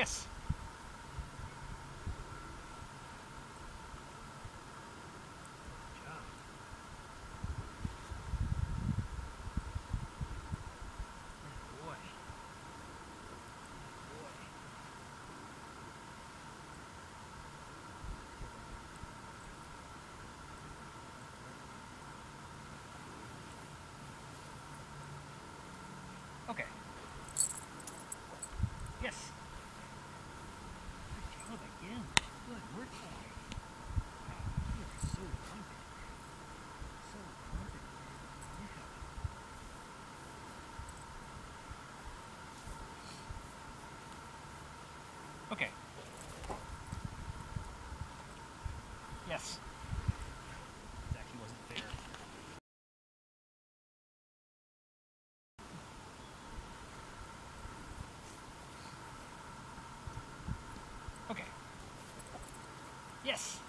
Yes. Good job. Good boy. Good boy. Okay. Yes. Good job again. Good work, boy. Wow, you are so confident. So confident. Yeah. Okay. Yes. That actually wasn't fair. Okay. Yes.